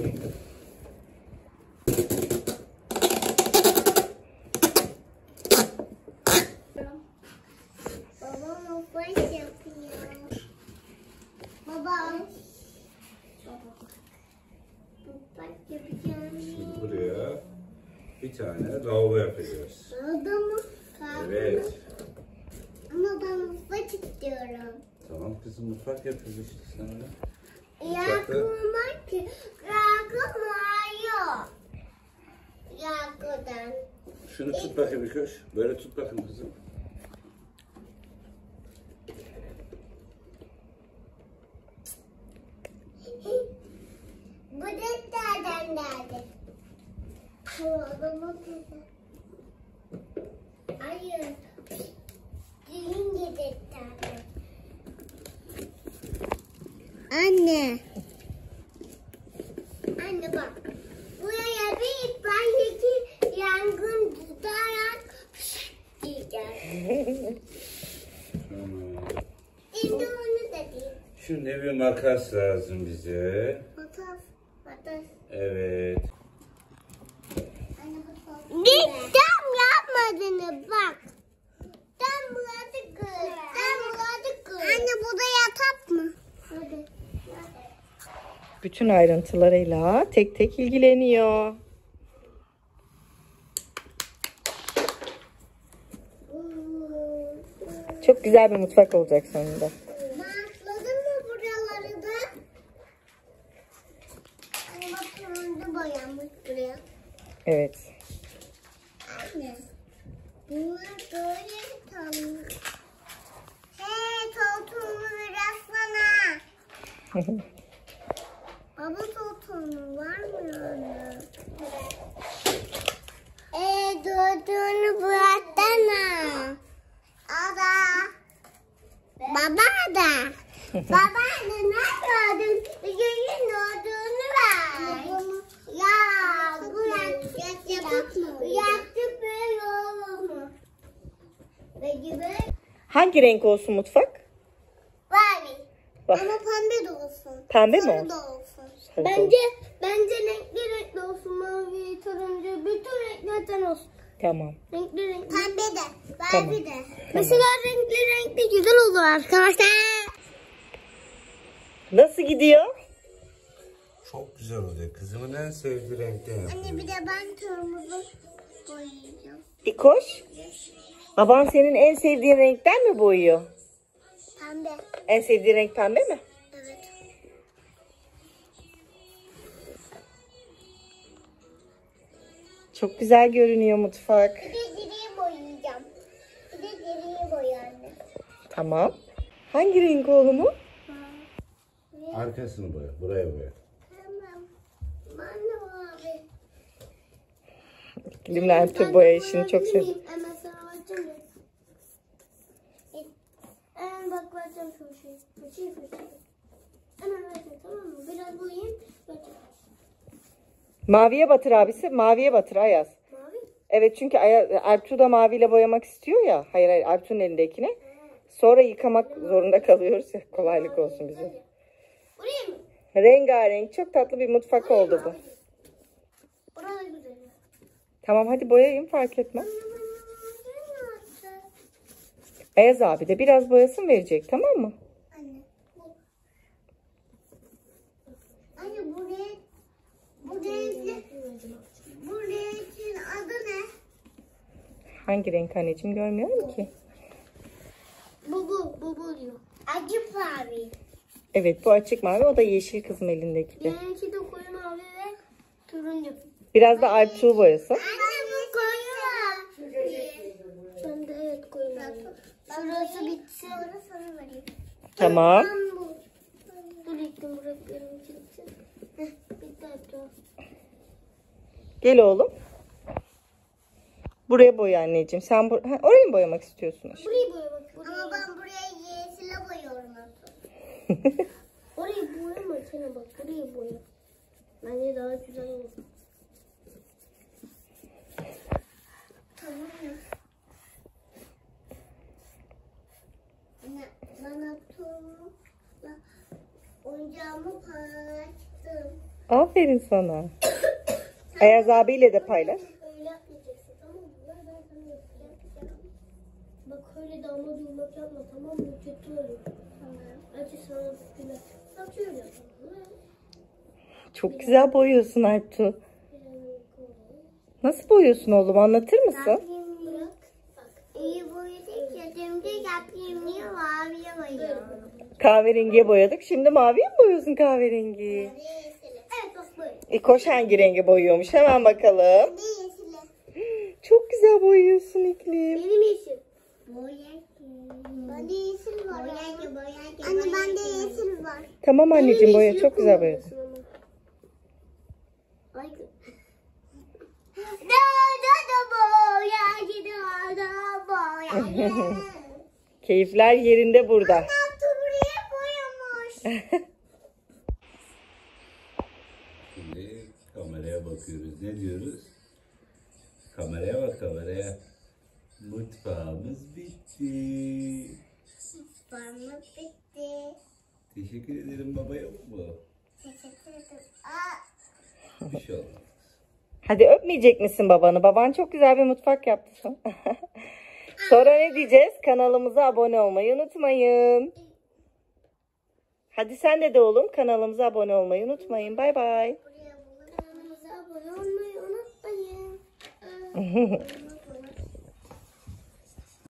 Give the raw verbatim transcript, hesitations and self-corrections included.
Şimdi buraya bir tane lavabo yapacağız. Lavabo Evet. Ama ben mutfak istiyorum. Tamam kızım, mutfak yapıyoruz işte sana. Yakılmak ki. Yakılmıyor. Yakıdan. Şunu tut bakayım bir köş. Böyle tut bakayım kızım. Bu defterden geldi. Hayır. Birinci defterden. Anne. Anne bak. Buraya bir ipandaki yangın tutarak diyeceğiz. Tamam. Şimdi onu da değil. Şimdi bir makas lazım bize. Makas. Makas. Evet. Bir tam yapmadığını bak. Tam buladı kız. Tam buladı kız. Anne bu da yatak mı? Hadi. Bütün ayrıntılarıyla tek tek ilgileniyor. Çok güzel bir mutfak olacak sonunda. Bantladın mı buraları da? Anne bak turuncu boyanmış buraya. Evet. Anne. Bunlar böyle tam. Hey koltuğumu biraz sana. Baba koltuğumu var mı anne? Eee doğduğunu bıraksana. Ada. Baba da. Baba da ne doğdun? Bugün doğduğunu ver. Ya bu yaptık mı? Yaptık böyle olur mu? Peki böyle. Hangi renk olsun mutfak? Mavi. Bak. Ama pembe de olsun. Pembe mi Sarı olsun? da olsun. Sarı Bence bence renkli renkli olsun. Mavi, turuncu, bütün renklerden olsun. Tamam. Renkli renkli. Pembe de, mavi Tamam. de. Mesela renkli renkli güzel olur arkadaşlar. Nasıl gidiyor? Çok güzel olacak. Kızımın en sevdiği renkte yapıyor. Anne bir de ben kırmızı boyayacağım. İkoş. Baban senin en sevdiğin renkten mi boyuyor? Pembe. En sevdiğin renk pembe mi? Evet. Çok güzel görünüyor mutfak. Bir de geriye boyayacağım. Bir de geriye boya anne. Tamam. Hangi renk oğlum o? Arkasını boya. Buraya boya. Tamam. Ben de mavi. Limlentür boya işini çok seviyorum. Hemen sana bakacağım. Hemen bak bakacağım şu şeyi. Fıçıyı fıçıyı. Hemen bakacağım, tamam mı? Biraz boyayayım. Bakacağım. Maviye batır abisi. Maviye batır Ayaz. Mavi. Evet çünkü Ertuğ da maviyle boyamak istiyor ya. Hayır hayır Ertuğ'un elindekini. Sonra yıkamak zorunda kalıyoruz ya. Kolaylık olsun bize. Buraya mı? Rengarenk çok tatlı bir mutfak oldu bu. Orada güzel. Tamam hadi boyayayım fark etmez. Ayaz abi de biraz boyasın verecek tamam mı? Anne. Anne bu renk, bu renkli, bu renkin adı ne? Hangi renk anneciğim görmüyorum ki. Bu bu, bu bu diyor. Acı mavi. Evet bu açık mavi o da yeşil kızım elindeki de. Benimki de koyu mavi ve turuncu. Biraz da Ertuğ boyasın. Anne bu koyu mavi. Ben de evet koyu mavi. Şurası bitsin. Sonra sana vereyim. Tamam. Ben bu. Dur ektim bırakıyorum için. Heh, bitti Ertuğ. Gel oğlum. Buraya boya anneciğim. Sen bu ha, orayı mı boyamak istiyorsun? Burayı boyamak. Burayı. Ama ben buraya yeşile boyuyorum aslında. Orayı boyama sana bak. Burayı boya. Bence daha güzel olur. Tamam mı? Anne, bana tuğla oyuncağımı paylaştım. Aferin sana. Ayaz abiyle de paylaş. Öyle yapmayacaksın, tamam mı? Ben ben sana yapacağım. Bak öyle damla yumruk yapma, tamam mı? Kötü oluyor. Tamam. Acı sana güzel. Bak şöyle yapalım. Çok güzel boyuyorsun Alptu. Nasıl boyuyorsun oğlum, anlatır mısın? Bırak. Bak. İyi boyadık ya. Şimdi yapayım niye maviye boyuyorum. Kahverengiye boyadık. Şimdi maviye mi boyuyorsun kahverengi? Evet bak böyle. E koş hangi rengi boyuyormuş? Hemen bakalım. Ne yeşili? Çok güzel boyuyorsun İklim. Benim yeşil. Boyaki. Bende yeşil var. Boyaki boyaki. Anne bende yeşil var. Tamam anneciğim, boya çok güzel boyadın. Ay. Da da da boyaki da da boyaki. Keyifler yerinde burada. Abdü buraya boyamış. Şimdi kameraya bakıyoruz. Ne diyoruz? Kameraya bak, kameraya. Mutfağımız bitti. Parmak bitti. Teşekkür ederim baba, yok mu? Teşekkür ederim. Aa. Bir şey olmaz. Hadi öpmeyecek misin babanı? Baban çok güzel bir mutfak yaptı sana. Sonra ne diyeceğiz? Kanalımıza abone olmayı unutmayın. Hadi sen de de oğlum, kanalımıza abone olmayı unutmayın. Bay bay. Kanalımıza abone olmayı unutmayın.